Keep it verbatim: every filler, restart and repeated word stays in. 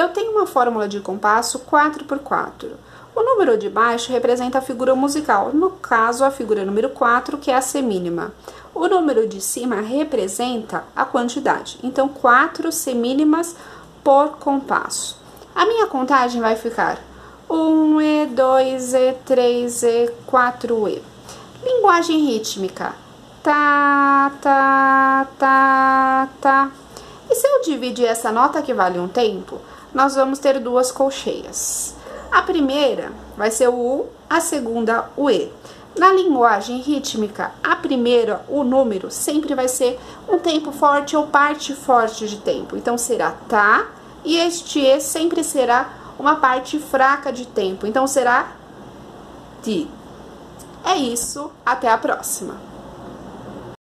Eu tenho uma fórmula de compasso quatro por quatro. O número de baixo representa a figura musical, no caso a figura número quatro, que é a semínima. O número de cima representa a quantidade, então quatro semínimas por compasso. A minha contagem vai ficar um E, dois E, três E, quatro E. Linguagem rítmica. Tá, tá, tá, tá. E se eu dividir essa nota que vale um tempo, nós vamos ter duas colcheias. A primeira vai ser o U, a segunda o E. Na linguagem rítmica, a primeira, o número, sempre vai ser um tempo forte ou parte forte de tempo. Então, será tá, e este E sempre será uma parte fraca de tempo. Então, será ti. É isso, até a próxima.